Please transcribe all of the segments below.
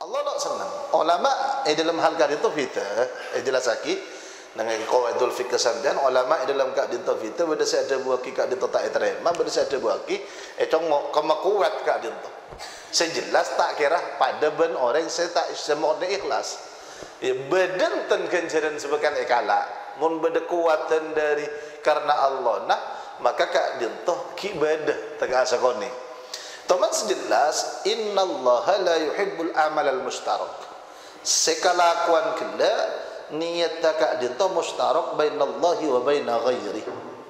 Allah nak senang. Ulama dalam hal kali itu kita jelas lagi dengan qawaidul fikih sampean ulama dalam keadaan itu kita berdasar ada buah ki keadaan tak terima berdasar ada buah ki congok kama kuat keadaan itu. Sejelas tak kira pada ben orang saya tak semua ikhlas. Ya badan ten kenjaran sebakan ikala mun beda kuatan dari karena Allah nah maka keadaan itu ki beda tak asakoni. Teman sejelas innallaha la yuhibbul amal al-mushtarak. Sekalakuan kala niat tak dinto mushtarak bainallahi wa baina ghairi.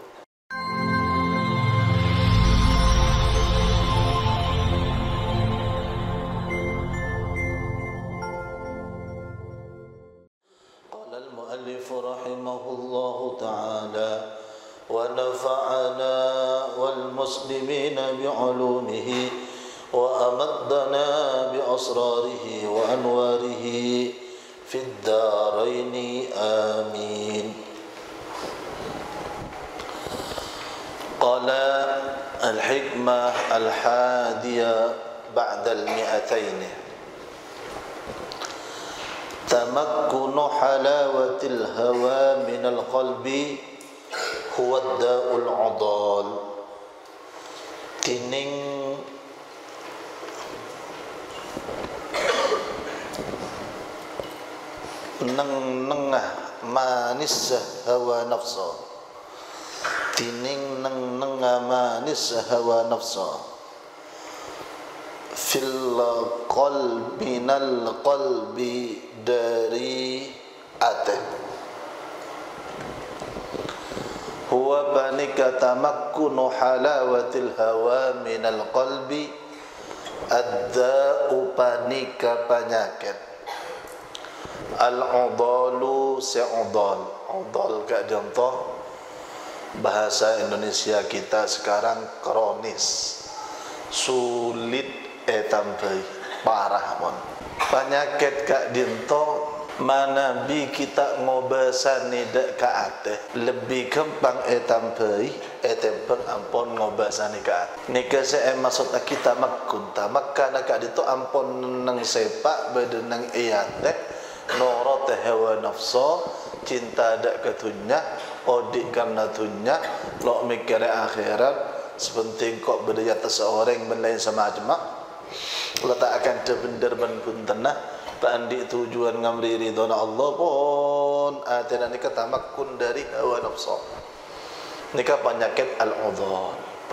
Qala al-muallif rahimahullahu ta'ala ونفعنا والمسلمين بعلومه وأمدنا بأسراره وأنواره في الدارين آمين. قال الحكمة الحادية بعد 200 تمكن حلاوة الهوى من القلب huwa da'ul adal. Tining nengah manis hawa nafsa. Tining nengah manis hawa nafsa. Fil qalbi nal qalbi dari ate. Huwa panika tamakkunu halawatil hawa minal qalbi adda'u panika penyakit al-udalu se'udal udal kak contoh bahasa Indonesia kita sekarang kronis sulit tampai parah mon penyakit kak dinto mana bi kita ngobasani dak ka ate lebih gampang tampai tempeng ampun ngobasani ka ate nika se maksud kita makun tamakkan ka ditu ampun nang sepak bedenang iyate norot hawa nafsa cinta dak ke dunya odik karena dunya lo mikir akhirat sepenting kok berdaya seorang menlain semacam letak akan bener ben pun tenah pandi tujuan ngamri ridha Allah pun atena nika tamakkun dari hawa nafsu nika penyakit al-udhal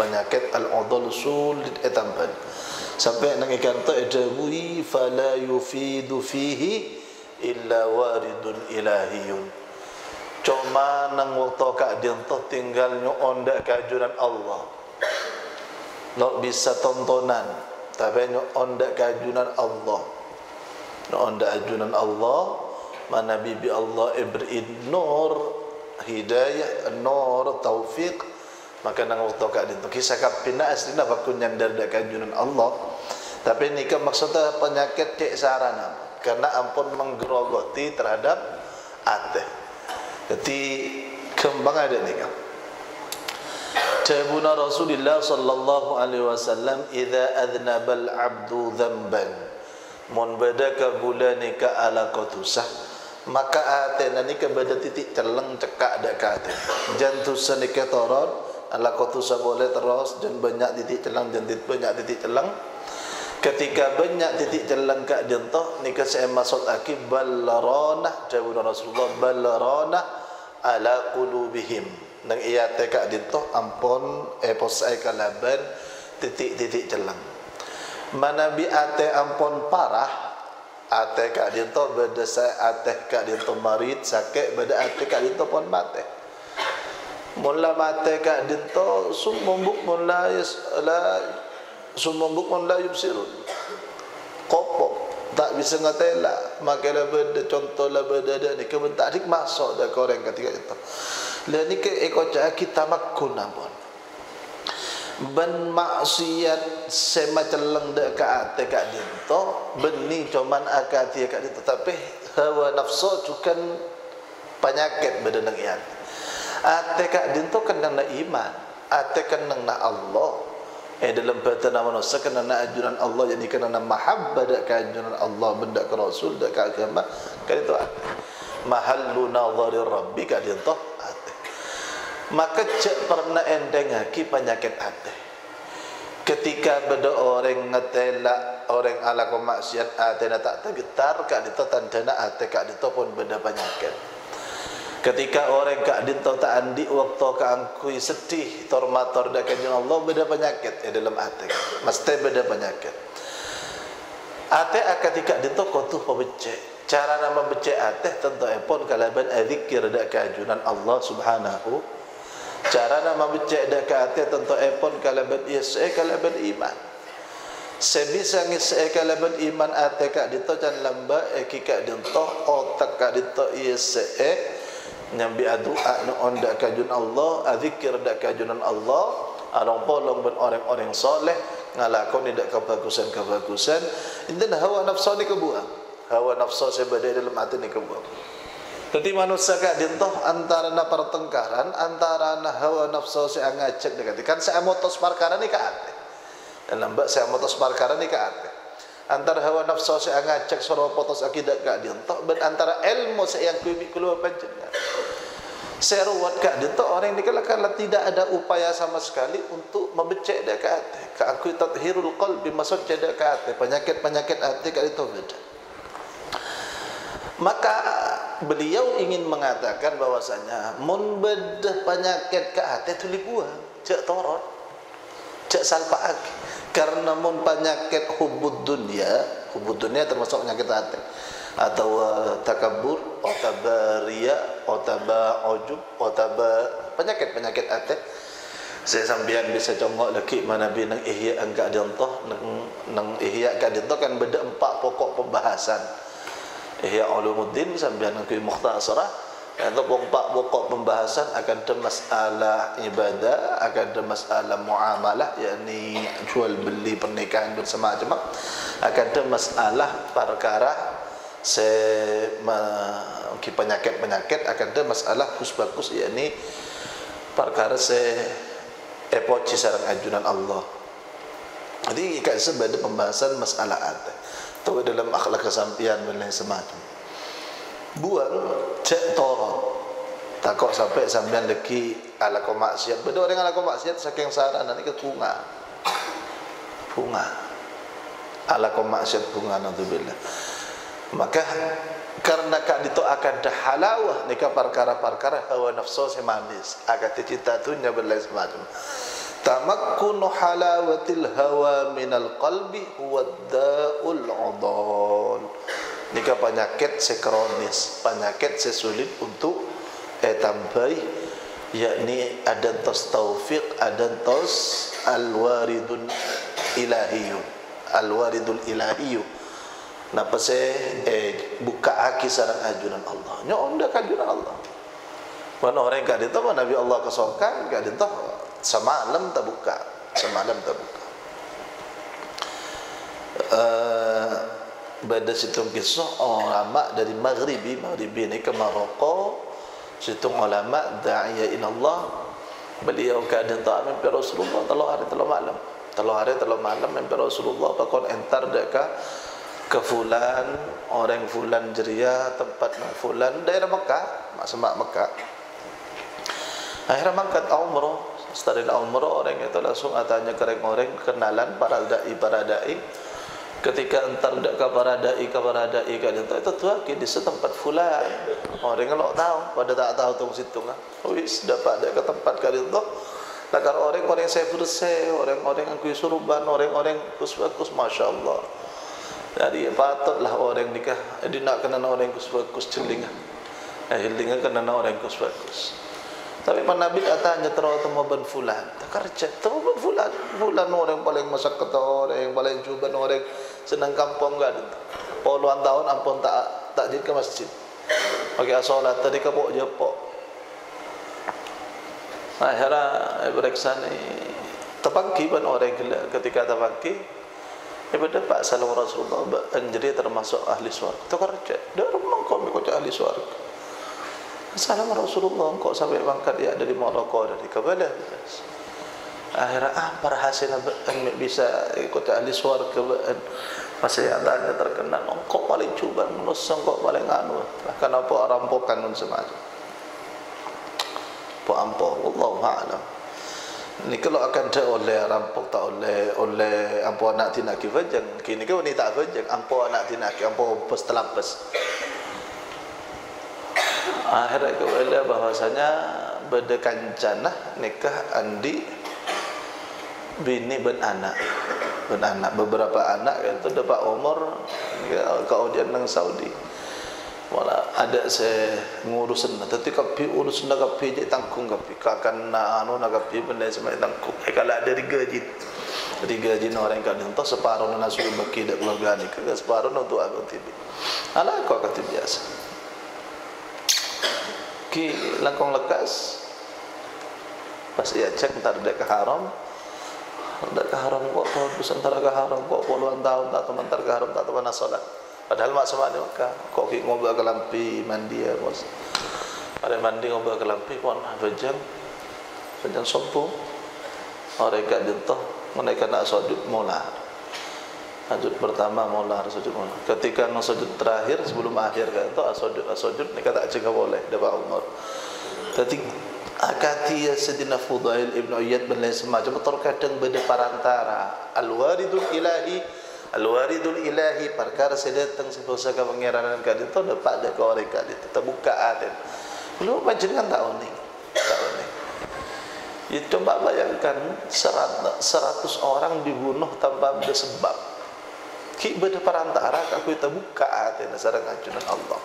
sulit etampan sampai nang ikan tu edabui fala yufidu fihi illa waridun ilahiyun cuma nang waktu keadaan tu tinggal nyonda kajuran Allah nak bisa tontonan tapi nyonda kajuran Allah anda ajunan Allah mana bibi Allah ibrin nur hidayah nur taufik maka nang waktu ka dinto kisah kapina aslina bakun nyandar dak ajunan Allah tapi nikah maksudnya penyakit cek sarana karena ampun menggerogoti terhadap ate jadi kembang ada nikah Tabuna Rasulullah sallallahu alaihi wasallam idza adnabal abdu dhanban mun badaka bulani ka ala qatusah maka atena nika bada titik celeng cekak dak ka ate jantusa nika toron ala qatusah boleh terus dan banyak titik celeng dan banyak titik celeng ketika banyak titik celeng ka jentoh nika saya maksud akib ballarana jawab Rasulullah ballarana ala qulubihim nang iya te ka jentoh ampun posai kalaban titik-titik celeng mana bi ate ampun parah ate kak dinto beda saya ate kak dinto marit sakit beda ate kak dinto pun mate mula mate kak dinto sumumbuk mula sumumbuk mula yubsirun kopok tak bisa ngatela makalah beda contoh lah beda ada ni kebentak dik masuk dah koreng ketika itu lah ni ke ekocah kita makun ampun ben maksiat semacam leng dak ka ate ka dinto beni cuman akati ka dinto tapi hawa nafsu juga penyakit badan ian ate ka dinto kendang na iman ate kendang na Allah dalam batana manusia kena ajuran Allah, jadi kena mahabbah dak ajuran Allah, benda ke Rasul dak agama kan itu hati. Mahallu nadhari rabbi kan itu hati. Maka cek pernah endeng haki penyakit hati. Ketika beda orang ngetela orang ala ko maksiat ate na tak tergetar kak dito tandana ate kak dito pun beda penyakit. Ketika orang kak dito tak andi waktu kak angkui sedih tormator dak kanjeng Allah beda penyakit dalam ate. Mesti beda penyakit. Ate ketika dito kotuh pebecek. Cara nama becek ate tentu pun kalaban adzikir dak kajunan Allah Subhanahu. Cara nama becek dak ate tentu pun kalaban isai kalaban iman. Sebisa ngisi kalaban iman ate kak dito can lamba kika dito otak kak dito isai nyambi adua no onda kajun Allah, adzikir dak kajunan Allah, arong polong ben orang-orang soleh ngalakoni dak kebagusan-kebagusan, inten hawa nafsu ni kebuang. Hawa nafsu sebada dalam hati ni kebuang. Jadi manusia kak dintoh antara na pertengkaran antara na hawa nafsu saya ngajak dekat kan saya motos perkara ni kak dan lambak saya motos perkara ni kak antara hawa nafsu saya ngajak soro potos akidah kak dintoh dan antara ilmu saya yang kubi keluar panjenengan saya ruwat kak dintoh orang ni kalau tidak ada upaya sama sekali untuk membecek dak kak aku tathhirul qalbi masuk cedak kak penyakit hati kak itu beda. Maka beliau ingin mengatakan bahwasanya mun bedah penyakit ke hati itu dibuang, cek torot, cek salpaak. Karena mun penyakit hubud dunia termasuk penyakit hati atau takabur, otabaria, otaba'ujub, penyakit hati. Saya sambian bisa congok lagi mana bi nang ihya angka dintoh nang ihya ka dintoh kan beda 4 pokok pembahasan. Ihya Ulumuddin sambil ngakui mukhtasarah itu 4 pokok pembahasan akan ada masalah ibadah, akan ada masalah muamalah yakni jual beli pernikahan bersama jemaah, akan ada masalah perkara penyakit akan ada masalah bagus yakni perkara epoci sareng ajunan Allah. Jadi kan sebada pembahasan masalah ada atau dalam akhlak kesampian dan lain semacam. Buang cek torot takut sampai sampean leki ala ko maksiat. Beda orang ala ko maksiat saking saran nanti ke bunga ala ko maksiat bunga naudzubillah. Maka karena kak dito akan dah halawah nikah perkara-perkara hawa nafsu semanis akan cita tunya berlain semacam. Tamakkunu halawatil hawa minal qalbi huwa da'ul udhal. Nika penyakit sekronis, penyakit sesulit untuk tambahi, yakni ada tos taufiq, ada tos alwaridul ilahiyu. Napa buka aki sarang ajunan Allah. Nyonda kajunan Allah. Mana orang kak dito Nabi Allah kesokan kak dito semalam tak buka. Pada situng kisah ulama dari Maghribi ni ke Maroko, situng ulama da'iyah ila Allah, beliau keadaan tak mimpi Rasulullah telah hari malam mimpi Rasulullah pakon entar deka ke fulan orang fulan jeria tempat fulan daerah Mekah semak Mekah. Akhirnya mangkat umrah. Setelah umrah orang itu langsung tanya ke orang kenalan para dai. Ketika entar dak ke para dai kan itu tuh di setempat fulan. Orang kalau tahu pada tak tahu tong situ kan. Wis dapat dak ke tempat kali itu. Lakar orang-orang saya bersih, orang-orang yang kuisuruban, orang-orang kus masya-Allah. Jadi patutlah orang nikah dia nak kena orang kus celinga. Celinga kena orang kus. Tapi pan Nabi katanya terus temu ben fulan. Tak kerja temu ben fulan orang paling masak kata orang yang paling cuban orang senang kampung enggak puluhan tahun ampun tak jadi ke masjid. Pakai salat tadi ke pok jepok. Akhirnya beriksa ni terpangki ban orang ketika terpangki ibadah Pak salam Rasulullah jadi termasuk ahli surga. Tak kerja dah rumah kau ahli surga. Salam Rasulullah kok sampai bangkat dia dari Maroko dari Kabalah. akhirnya apa rahasianya bisa ikut ahli swarga masih adanya terkenal kok paling cuban menusang kok paling anu kenapa rampokan dan semacam apa Allah ma'alam. Ini kalau akan ada oleh rampok tak oleh ampo anak tinaki fajang kini ke wanita fajang ampo anak tinaki ampo bos telapes akhirnya kewala bahwasanya beda kancana nikah andi bini ben anak beberapa anak itu dapat umur ya, kaudian nang Saudi malah ada saya ngurusin tapi kapi urusan kapi je tanggung kapi kakan anu nak kapi benda semai tanggung kalau ada gaji orang kan entah separuh nak suruh bagi dak keluarga ni ke separuh untuk aku tibi ala kok kata biasa ki langkong lekas pas ia cek entar dak ke haram kok pesantara ke haram kok puluhan tahun tak teman ke haram tak teman salat padahal mak sama ni Mekah kok ki ngobrol ke lampi mandi ya bos ada mandi ngobrol ke lampi pun bejang sopo orang kat dintoh menaikkan nak sujud molar sujud pertama molar sujud molar ketika nak sujud terakhir sebelum akhir kan tu sujud ni kata cakap boleh dapat umur tapi akati ya Sayyidina Fudail Ibn Iyad bin lain semacam terkadang beda parantara al-waridul ilahi perkara sedatang sebuah pengiranan kadin tu dapat ada kau orang kadin terbuka aden belum panjenengan tahu ni ya, coba bayangkan 100 orang dibunuh tanpa ada sebab ki beda parantara aku terbuka aden sareng ajunan Allah.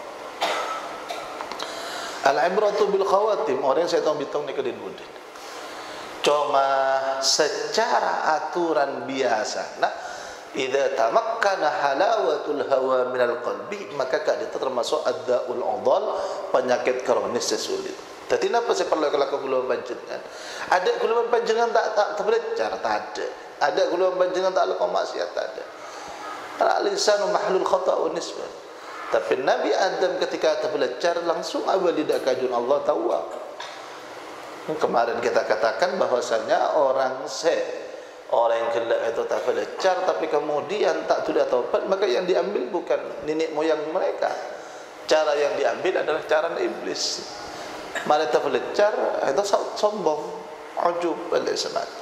Al-ibratu bil khawatim orang saya tahu bitung ni kedin budin cuma secara aturan biasa nah idza tamakkana halawatul hawa minal qalbi maka itu termasuk ad-da'ul adhal penyakit kronis sesulit. Jadi kenapa saya perlu kalau guluan panjenengan ada guluan panjenengan tak terbecar tak ada guluan panjenengan tak lakukan maksiat tak ada al-insanu mahlul khata'u nisbah. Tapi Nabi Adam ketika terbelajar langsung awal lidah kajun Allah tahu. Kemarin kita katakan bahwasanya orang yang gelak itu tak belajar tapi kemudian tak sudah taubat maka yang diambil bukan nenek moyang mereka. Cara yang diambil adalah cara iblis. Mereka belajar itu sombong, ujub al-isnad.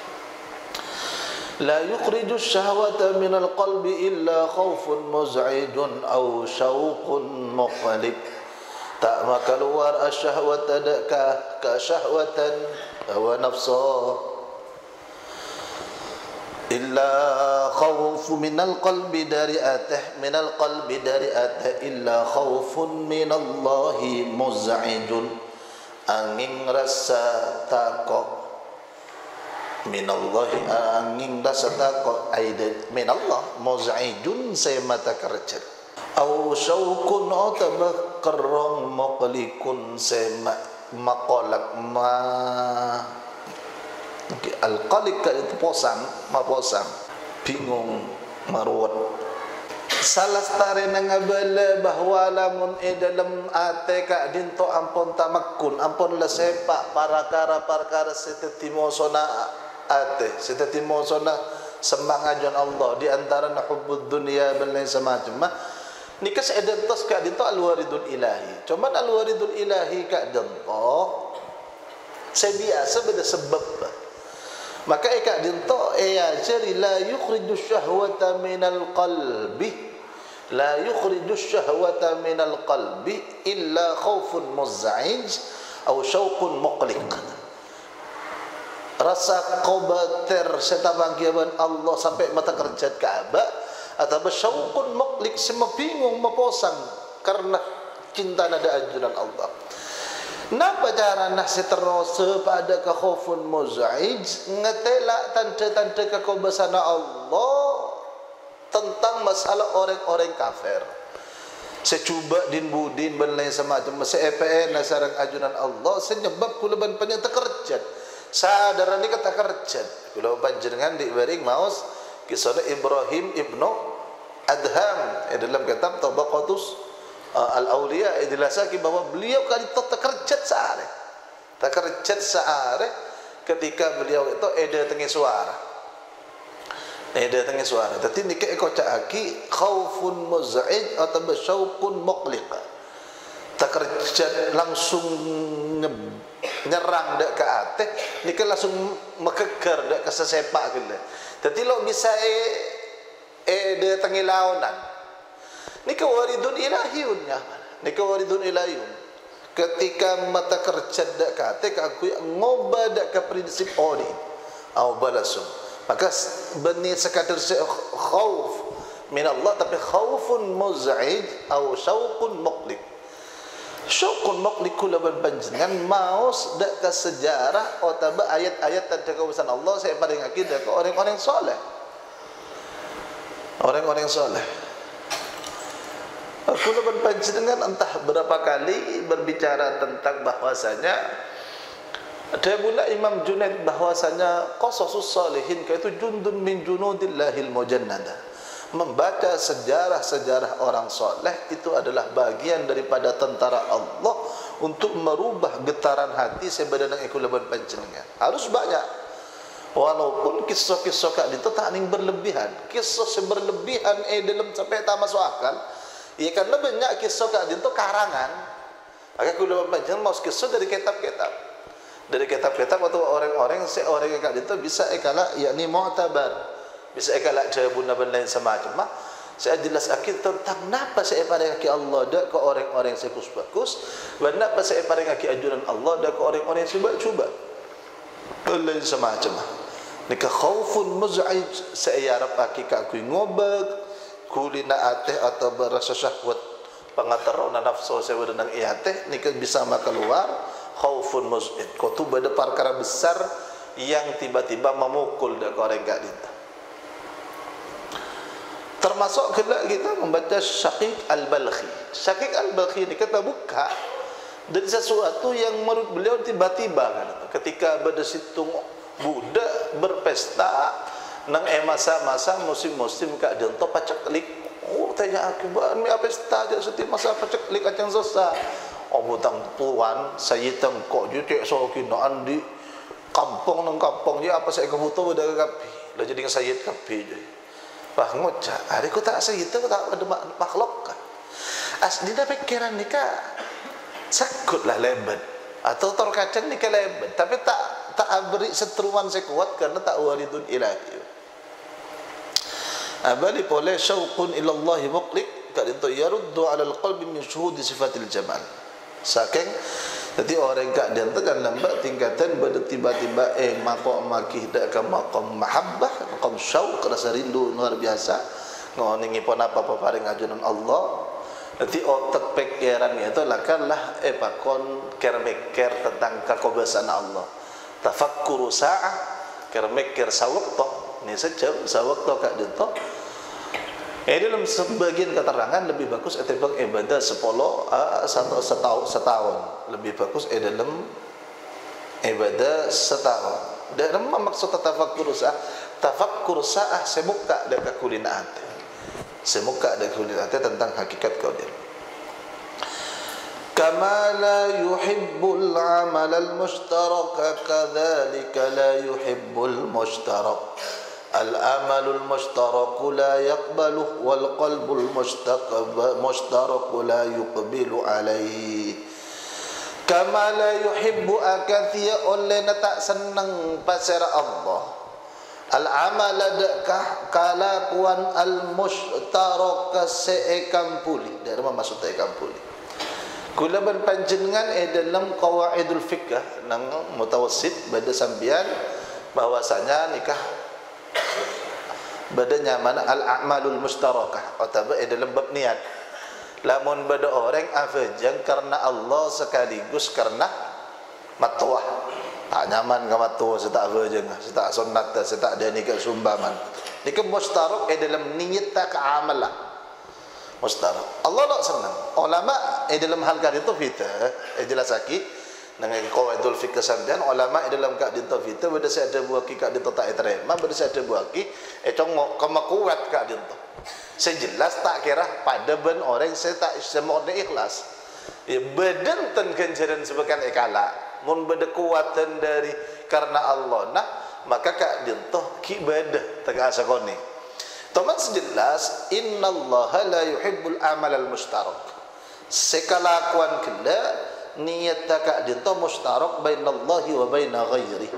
La yukhriju syahwata minal qalbi illa khawfun muz'idun aw syauqun muqalik. Tak maka keluar asyahwata ka syahwatan hawa nafsa illa khawfu minal qalbi dari atah illa khawfun minallahi muz'idun angin rasa takut minallahi angin rasa takut aidan minallah muz'idun saya mata kerja au syauqun atabakarrang maqlikun saya maqalak al-qalik itu posang bingung maruat salah stare nangabala bahwa lamun dalam ate ka dinto ampun tamakkun ampun la sepak perkara setetimo sona ate setetimo sona semangajon Allah di antara hubbud dunia dan lain semacam nikah sedentos ka dinto al-waridul ilahi cuman al-waridul ilahi ka dinto sebiasa beda sebab maka eka dinto jari la yukhriju syahwata minal qalbi illa khawfun muz'ij aw syauqun muqliq rasa qabatir setabangkian Allah sampai mata kerja Ka'bah atau syauqun muqliq semua bingung meposang karena cinta nada ajudan Allah. Napa cara nasi terus pada khaufun muz'ij ngetela tanda-tanda kekobasana Allah tentang masalah orang-orang kafir. Secuba din budin ben lain semacam se-EPN nasarang ajunan Allah senyebab kula ban panjang tekerjat. Sadaran ni kata kerjat. Kula panjenengan dibering maos kisah Ibrahim ibnu Adham dalam kitab Tabaqatus Al-Awliya dijelaskan bahwa beliau kali itu terkerjat sehari ketika beliau itu tengah suara. Tengah suara. Tapi nika kocak aki khaufun muz'ij atau syauqun muqliq. Tak kerja langsung nyerang dek ke ateh, nika langsung mekeker dek ke sesepak gitu. Tapi lo bisa de tengah launan. Nika waridun ilahiyun ya. Nika waridun ilahiyun. Ketika mata kerja dek ke ateh, aku ngoba dek ke prinsip ori. Au balasum. Maka benih sekadar khauf min Allah, tapi khaufun muz'ij au syauqun muqliq. Syauqun muqliq kula panjenengan maos dak ke sejarah atau ayat-ayat tentang kekuasaan Allah saya paling akidah ke orang-orang soleh. Orang-orang soleh. Kula panjenengan entah berapa kali berbicara tentang bahwasanya ada pula Imam Junaid bahwasanya qasasus salihin itu jundun min junudillahil mujannada. Membaca sejarah-sejarah orang soleh itu adalah bagian daripada tentara Allah untuk merubah getaran hati sebenarnya ikulaban panjenengan. Harus banyak. Walaupun kisah-kisah kak itu tak ning berlebihan. Kisah seberlebihan dalam sampai tak masuk akal. Ya karena banyak kisah kak itu karangan. Maka ikulaban panjenengan mau kisah dari kitab-kitab. Dari kitab-kitab atau orang-orang seorang yang kak itu bisa ikala yakni mu'tabar. Bisa ikalak jawabun dan lain semacam. Saya jelas akid tentang kenapa saya paling kaki Allah dak ke orang-orang yang bagus-bagus, dan kenapa saya paling kaki ajuran Allah dak ke orang-orang yang cuba-cuba. Dan lain semacam. Nika khaufun muz'ij saya harap kaki aku ngobak kulina ateh atau berasa syahwat pangatarona nafsu saya berenang iateh nika bisa maka keluar khaufun muz'ij. Kau tu ada perkara besar yang tiba-tiba memukul dak ke orang gak dinta. Termasuk kita membaca Syaqiq Al-Balkhi. Syaqiq Al-Balkhi ini kita buka dari sesuatu yang menurut beliau tiba-tiba kan. Ketika pada situ budak berpesta nang masa-masa musim-musim kak jonto paceklik. Oh tanya aku ban mi pesta aja setiap masa paceklik acang susah. Oh butang puan sayitang kok jutek sokinaan di kampung nang kampung je apa saya kebutuh pada kapi. Lah jadi sayit kapi je. Wah ngocak, hari ku tak segitu tak ada makhluk kan. Asli dah pikiran nikah sakutlah lebat atau terkadang nikah lebat, tapi tak beri seteruan sekuat karena tak waridun ilahi. Abali boleh syauqun ilallahi muqliq kad itu yaruddu ala alqalbi min syuhudi sifatil jamal. Saking jadi orang kak dia kan lambat tingkatan pada tiba-tiba maqam makih dak ke maqam mahabbah, maqam syauq rasa rindu luar biasa. Ngoningi pun apa-apa paring ajunan Allah. Nanti otak pikiran itu lakanlah pakon kermekir tentang kekobasan Allah. Tafakkuru sa'ah kermekir sawakto. Ini saja sawakto kak dia tu. Dalam sebagian keterangan lebih bagus etimbang ibadah 10 setahun. Lebih bagus dalam ibadah setahun. Dan maksud tafakkur sa'ah semuka dan kekulinaat. Semuka dan kekulinaat tentang hakikat kaudir. Kama la yuhibbul amal al-mushtarak kadzalika la yuhibbul mushtarak. Al-amalul mushtaraku la yaqbaluh wal qalbul mushtaraku la yuqbilu alaihi. Kama la yuhibbu akathia oleh tak senang pasir Allah. Al-amal adakah kalakuan al-mushtaraka seekampuli. Dari mana maksud seekampuli? Kula berpanjenengan dalam qawaidul fiqh nang mutawassit pada sambian bahwasanya nikah bada nyaman al-a'malul mustarakah atau dalam bab niat. Lamun bada orang afajang karena Allah sekaligus karena matuah. Tak nyaman ke matuah setak afajang, setak sunnat, setak dia nikah sumbaman. Nikah mustarak dalam niat ke amal lah. Mustarak. Allah tak senang. Ulama dalam hal itu kita jelas lagi dengan qawaidul fiqh sampean ulama dalam kak dinta kita beda saya ada buah kak dinta tak terima beda saya ada buah ki congok kemakuat kak dinta saya jelas tak kira pada ben orang saya tak semua ikhlas ya badan ten ganjaran sebagian ekala mun beda kuatan dari karena Allah nah maka kak dintoh ki ibadah tak asa koni teman sejelas innallaha la yuhibbul amal al mustarak sekalakuan kala niat tak dintoh mustarak bainallahi wa baina ghairi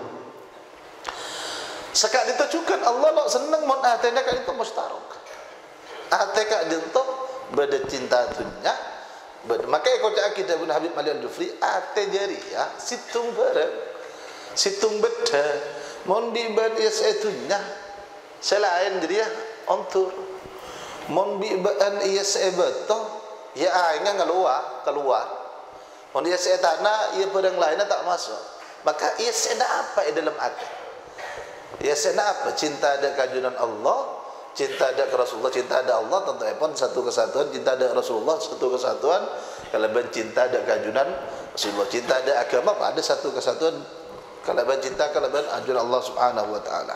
sekak ditujukan Allah lo seneng mon atenda kak dintoh mustarak ate kak dintoh beda cinta dunia maka ikut akidah Ibn Habib Mali Al-Jufri ate jari ya situng bareng situng beda mon biban is etunya selain jadi ya ontur mon biban is ebeto ya aingnya keluar mon is etana ia pedang lainnya tak masuk maka is apa dalam ate is apa cinta ada kajunan Allah cinta ada ke Rasulullah, cinta ada Allah tentu pun satu kesatuan, cinta ada Rasulullah satu kesatuan, kalaban cinta ada keajunan Rasulullah, cinta ada agama ada satu kesatuan, kalaban cinta kalaban ajunan Allah Subhanahu wa taala.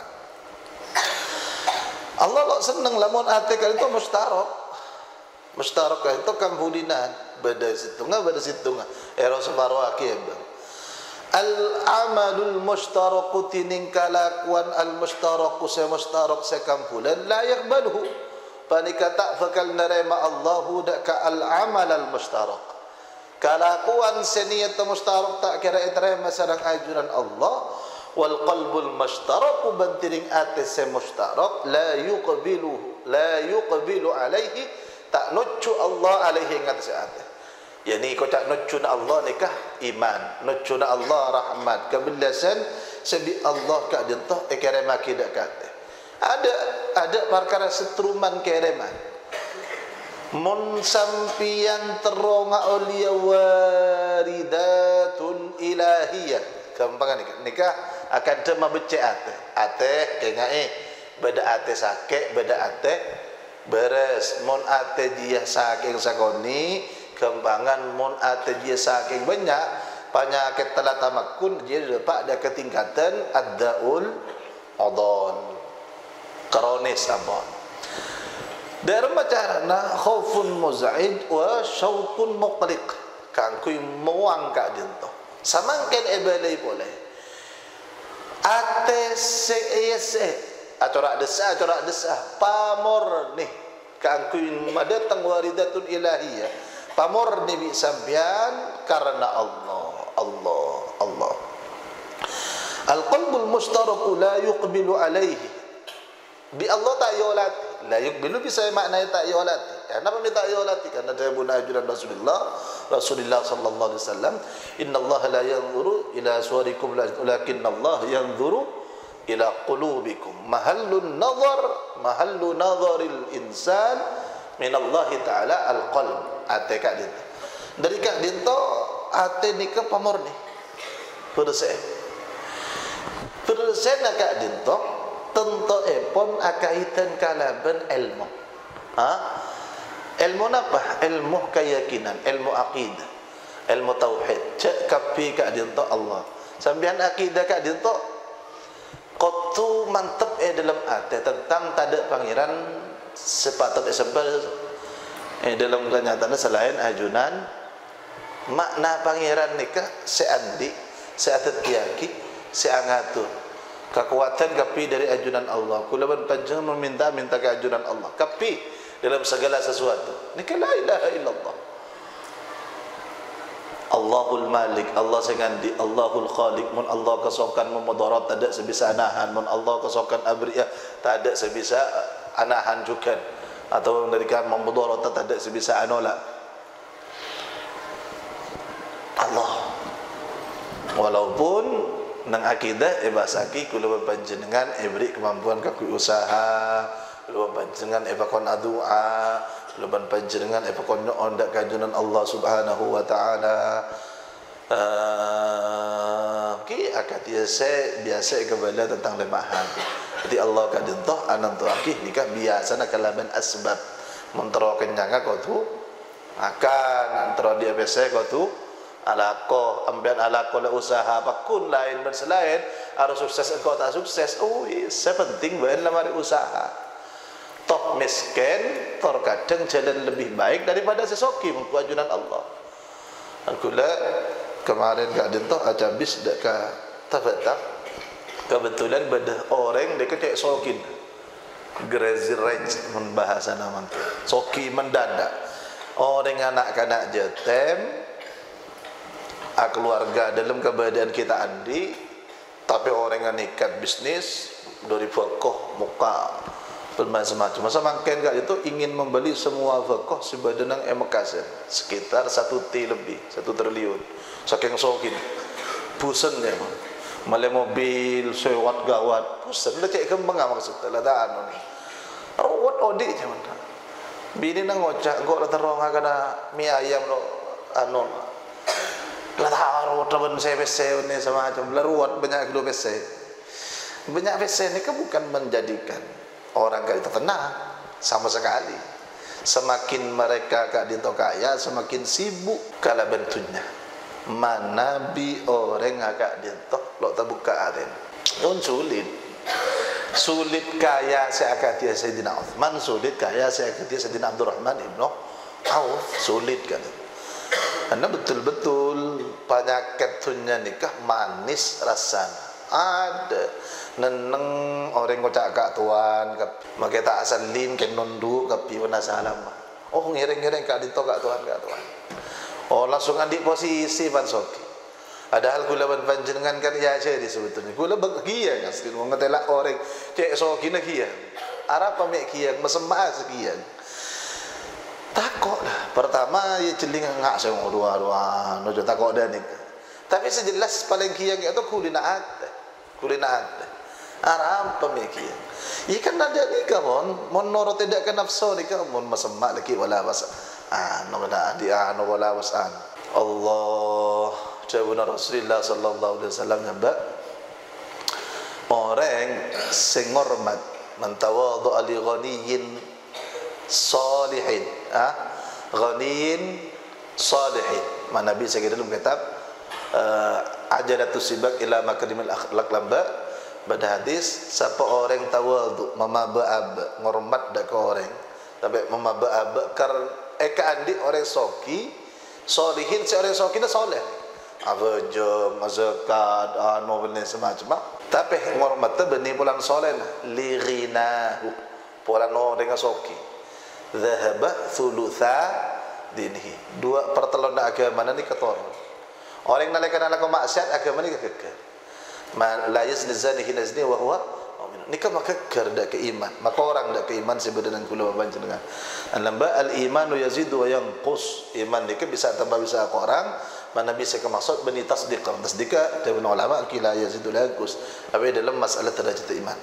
Allah lo seneng lamun ate kali itu mustarak. Mustarak itu kampudinan, beda situnga ero separuh akhir. Al-amalul mushtaraku tining kalakuan al-mushtaraku se-mustarak sekampulan la yakbaluhu panika tak fakal narema Allahu daka al-amal al-mushtarak kalakuan seniyat mustarak tak kira iterema sarang ajuran Allah wal qalbul mushtaraku bantiring atis se-mustarak la yuqbilu alaihi tak nucu Allah alaihi ngatas atis yani kau tak nucuna Allah nikah iman nucuna Allah rahmat kebelasan sebi Allah kak dentah kerema kidak kata ada perkara setruman kereman mun sampian teronga ulia waridatun ilahiyah gampang nikah akan tema becek ate kengae beda ate sakit beda ate beres mun ate dia saking sakoni kembangan mun ate dia saking banyak penyakit telah tamakun dia dapat ada ketingkatan ad-daul adon kronis abon dalam carana khaufun muz'id wa syauqun muqliq kangkui muang kak dinto samangken ebalai boleh ate se acara desa pamor nih kangkui madatang waridatun ilahiyah pamor ni bi sambian karena Allah al-qalbul mushtarak la yuqbilu alaihi bi Allah tak yolati la yuqbilu bisa maknanya tak yolati kenapa ni tak yolati karena dia guna ajuran Rasulullah sallallahu alaihi wasallam innallaha la yanzuru ila suwarikum walakinna Allah yanzuru ila qulubikum mahallu nazaril insan min Allah taala al-qalb ate kak dinto dari kak dinto ate nikah pamor ni persen kak dinto tentu pun akaitan kalaban ilmu ilmu apa ilmu keyakinan ilmu aqidah ilmu tauhid cek kapi kak dinto Allah sambian akidah kak dinto kotu mantep dalam ate tentang tada pangeran sepatut dalam kenyataannya selain ajunan makna pangeran nikah seandi seatet yaki seangatur kekuatan kapi dari ajunan Allah kulaban panjang meminta ke ajunan Allah kapi dalam segala sesuatu nikah la ilaha illallah Allahul Malik Allah sengandi Allahul Khaliq mun Allah kesokan memudarat tak ada sebisa anahan mun Allah kesokan abriyah tak ada sebisa anahan juga atau dari kan memudarat tak ada sebisa anola Allah walaupun nang akidah bahasaki kula panjenengan beri kemampuan kaku usaha kula panjenengan kon doa kula panjenengan kon ondak kajunan Allah Subhanahu wa taala ki akat biasa kebala tentang lemahan jadi Allah kadentah anan tu akih nikah biasa nak kalaban asbab mentero kenyanga kau tu akan antara dia biasa kau tu alaqah ambian alaqah la usaha pakun lain berselain harus sukses engkau tak sukses sepenting bahan lamari usaha toh miskin terkadang jalan lebih baik daripada sesoki mengkuajunan Allah angkula kemarin kak dintoh ajabis dak ka tafatak kebetulan bedah orang dia cek sokin crazy rich membahasa nama soki mendadak orang anak-anak jetem keluarga dalam keadaan kita andi tapi orang yang nikat bisnis dari fokoh muka bermacam-macam masa makin kat itu ingin membeli semua fokoh sebadan yang emakasen sekitar 1 T lebih 1 triliun saking sokin pusen ya malah mobil sewat gawat pusen lah cek kembang maksudnya lah tak anu ni rawat odik macam mana bini nang ngocak kok lah terong kena mie ayam lo anu lah taruh teman saya pesen ni sama macam laruat banyak kilo pesen banyak pesen ni kan bukan menjadikan orang kaya itu tenang sama sekali. Semakin mereka kak dinto kaya, semakin sibuk kala bentuknya. Mana bi orang agak dinto lo terbuka aren. Sulit. Sulit kaya seakan dia Sayyidina Uthman, sulit kaya seakan dia Sayyidina Abdurrahman ibnu Auf, sulit kan. Karena betul-betul penyakit dunia nikah manis rasanya. Ada neneng orang kocak kak tuan maka tak asalin ken nondu kapi wana salam oh ngereng-ngereng kak dito kak tuan oh langsung andi posisi pan soki padahal kula panjenengan kan ya jadi sebetulnya kula bahagia kan asli wong ngetela orang cek soki na kia arep pamek kia mesemah sekian takok lah pertama ya celing ngak saya dua nojo takok dan nik tapi sejelas paling kia itu kulina Aram pemikiran. Ikan ada ni kawan, menurut tidak ke nafsu ni kawan, masemak lagi wala was. No kena dia no wala wasan. Allah, jawabna Rasulullah sallallahu alaihi wasallam nyamba. Orang sing hormat mentawadhu li ghaniyin salihin, ghaniyin salihin. Mana Nabi saya dalam kitab Ajalatus Sibak ila makrimil akhlaq lamba pada hadis siapa orang tawadhu mamabab ngormat dak ke orang tapi mamabab kar eka andi orang soki solihin si orang soki dah soleh abejo mazakat anu benda semacam tapi ngormat tu benih pulang soleh li ghinahu pulang orang soki dhahaba thulutha dinhi 2/3 agama ni ketor orang nalakan ala maksiat agama ni kekekar la yazni zani hinazni wa huwa mu'min ni kan makekar dak ke iman maka orang dak ke iman sebenarnya kula panjenengan lamba al imanu yazidu wa yanqus iman ni bisa tambah bisa ke orang mana bisa ke maksud bani tasdiq dari ulama kila yazidu la yanqus tapi dalam masalah derajat iman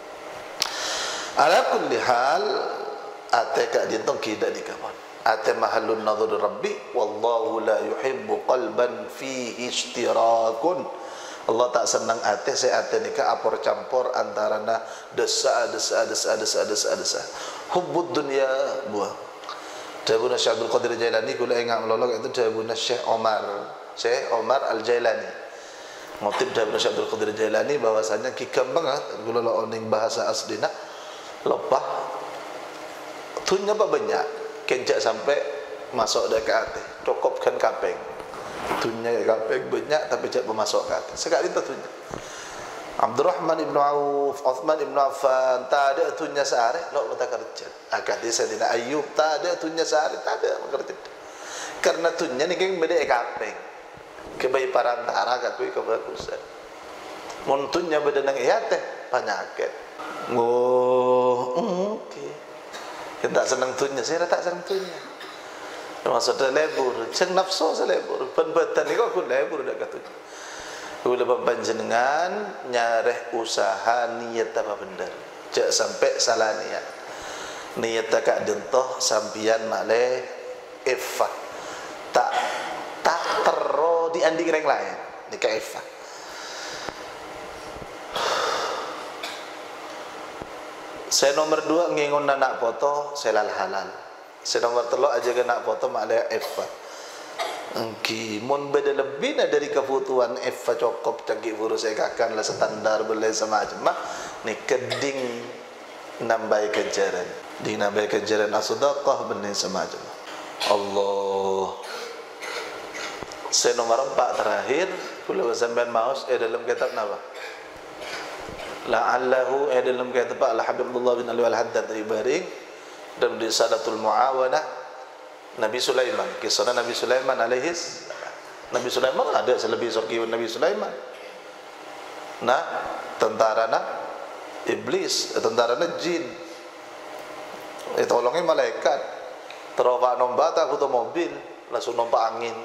ala kulli hal ataka ditong kidak di kapan ate mahallun nadhur rabbi wallahu la yuhibbu qalban fihi ishtirakun Allah tak senang ate saya ate nikah apor campur antara desa hubbud dunya buah Jabuna Syekh Abdul Qadir Jailani kula ingat melolok itu Jabuna Syekh Omar Al-Jailani motif Jabuna Syekh Abdul Qadir Jailani bahwasanya kikam banget kula lo oning bahasa aslina lepah tunya apa banyak kencak sampai masuk dekat ate cokopkan kapeng tunya kapeng banyak tapi cak bermasuk ke ate sekali tu tunya Abdurrahman ibnu Auf Uthman ibnu Affan tak ada tunya sehari lo mata kerja akad dia Sayyidina Ayyub tak ada tunya sehari tak ada kerja karena tunya ni kan beda kapeng kebaik parantara kakui kebagusan mun tunya beda nang iate penyakit okey kita tak senang tunya, saya tak senang tunya. Maksudnya lebur, ceng nafsu saya lebur. Penbatan ni kau aku lebur dah kata. Kau lepas panjenengan nyareh usaha niat apa benar. Cak sampai salah niat. Niat tak dentoh sampian maleh effah. Tak terro di andi orang lain. Nikah effah. Saya nomor 2 ngingun nak foto saya halal. Saya nomor 3 aja nak foto makleh Eva. Engki mun beda lebih dari kebutuhan Eva cukup cakik urus saya kakan lah standar boleh semacam ni keding nambah kejaran. Di nambah kejaran as-sedekah benih semacam. Allah. Saya nomor 4 terakhir kula sampean maos dalam kitab napa? la'allahu dalam kata Pak Al-Habib Abdullah bin Alwi Al-Haddad dari Baring dalam Risalatul Muawanah Nabi Sulaiman, kisah Nabi Sulaiman alaihis. Nabi Sulaiman ada selebih sorgi Nabi Sulaiman. Nah, tentara iblis, tentara jin. Tolongin malaikat. Terowak nombak tak foto mobil, langsung nompak angin.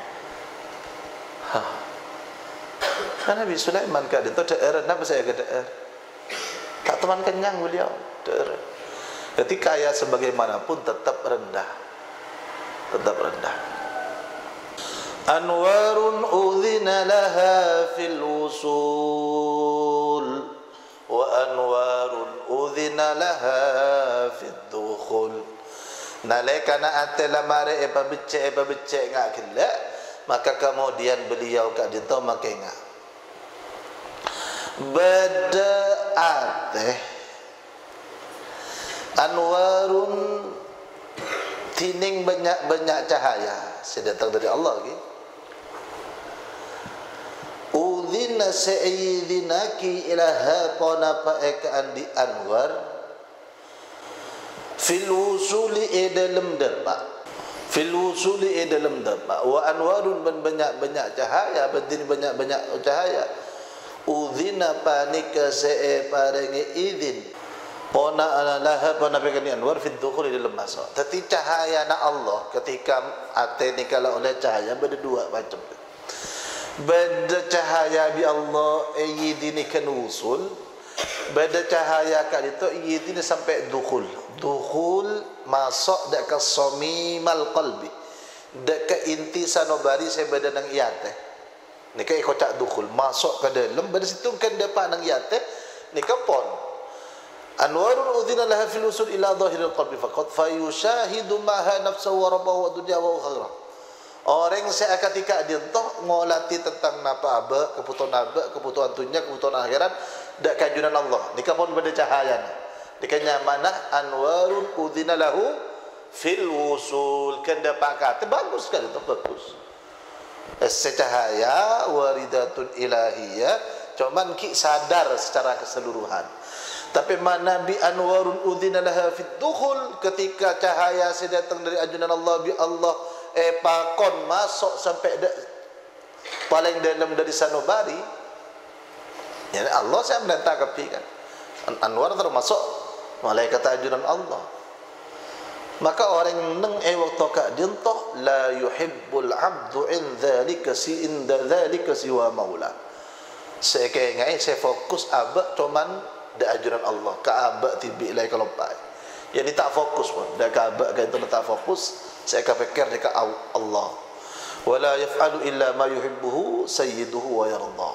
Kan Nabi Sulaiman kat itu daerah, kenapa saya ke daerah? Tak teman kenyang beliau daerah. Jadi kaya sebagaimanapun tetap rendah. Tetap rendah. Anwarun udhina laha fil wusul wa anwarun udhina laha fid dukhul. Nalekana atela mare apa becek ngak kila, maka kemudian beliau kat dinto makenga bada ateh anwarun tining banyak cahaya sedatang dari Allah gitu. Udhina sayyidinaki ilaha qanapa ekaan di anwar fil wusuli dalam dapat, fil wusuli dalam dapat, wa anwarun banyak cahaya, berdiri banyak cahaya. Udhina panika parengi izin pona alaha pona pekani anwar fid dukhul dalam masuk. Tapi cahaya na Allah ketika ate ni kalau oleh cahaya beda dua macam. Beda cahaya bi Allah yidini kan usul, beda cahaya kat itu yidini sampai dukhul. Dukhul masuk dak ke samimal qalbi, dak ke inti sanubari saya beda nang iyate. Ni kai kocak dukhul masuk ke dalam beda situ kan depan nang iyate ni kapon. Anwarun udhina laha fil usul ila zahiril qalbi faqat fayushahidu maha nafsahu wa rabbahu wa dunya wa akhirah. Orang saya ketika dia toh ngolati tentang napa aba, kebutuhan dunia, kebutuhan akhirat, dak kajunan Allah. Nika pun beda cahaya. Nika nyamana anwarun udhina lahu fil wusul. Kenda pakat bagus sekali itu bagus. Secahaya waridatun ilahiyah, cuman ki sadar secara keseluruhan. Tapi mana bi anwarun udhina laha fid dukhul, ketika cahaya datang dari ajunan Allah bi Allah pakon masuk sampai paling dalam dari sanubari. Ya Allah saya menentang kepi kan. Anwar termasuk malaikat ajunan Allah. Maka orang neng waktu ka dintoh la yuhibbul abdu in dzalika siwa maula. Saya kengai saya fokus abak cuman da ajuran Allah. Ka abak tibi lai kalau pai. Yang tak fokus pun. Da ka abak ka itu tak fokus. Saya akan fikir dekat Allah. Wala yaf'alu illa ma yuhibbuhu sayyiduhu wa yarda.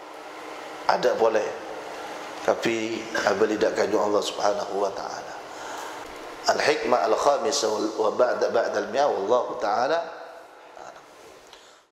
Ada boleh. Tapi abali dak kaju Allah Subhanahu wa taala. Al-hikmah al-khamisah wa ba'da al-mi'a wallahu taala